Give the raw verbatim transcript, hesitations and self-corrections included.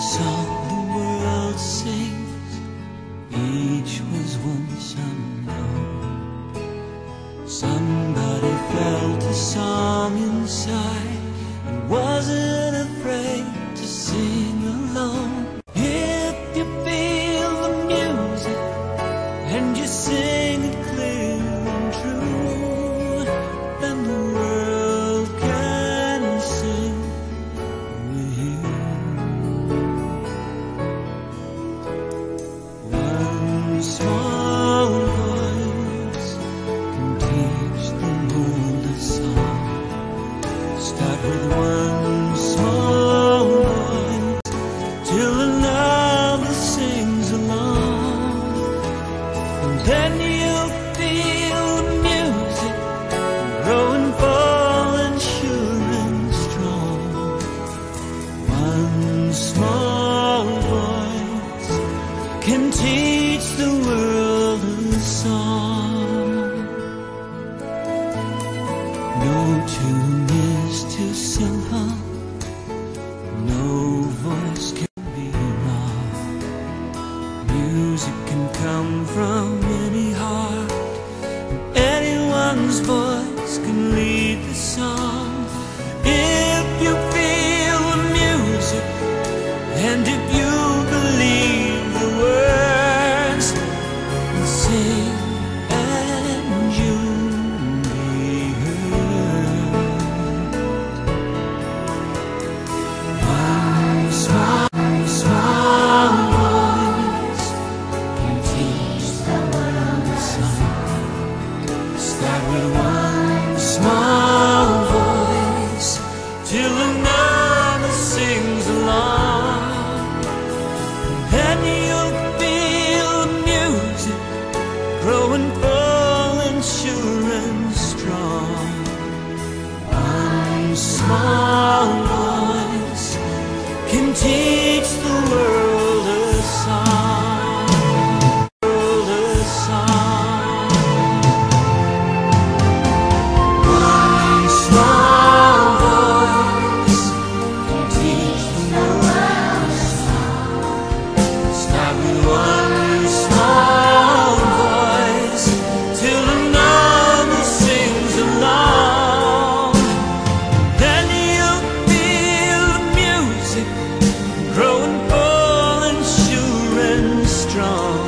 song the world sings, each was once unknown. Somebody felt a song inside and wasn't afraid to sing alone. If you feel the music and you sing it clear and true, then the world can sing with you. One small voice can teach the world a song. Start with one small voice till another sings along, and then you'll feel the music growing full and sure and strong. One small voice can teach the world a song. No tune is too simple, no voice can be wrong. Music can come from any heart, anyone's voice can lead the song. If you feel the music and if you believe the words, then sing and you'll be heard. One small, small voice can teach the world a song. Start with one small voice till another sings along, and you'll feel the music growing full and sure and strong. One small voice can teach the world a song. World a song. One small voice can teach the world a song. Start with one small voice till another sings along. Then you'll feel the music growing full and sure and strong.